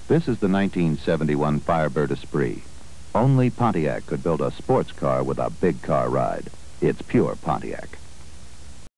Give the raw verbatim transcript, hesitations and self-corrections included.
This is the nineteen seventy-one Firebird Esprit. Only Pontiac could build a sports car with a big car ride. It's pure Pontiac.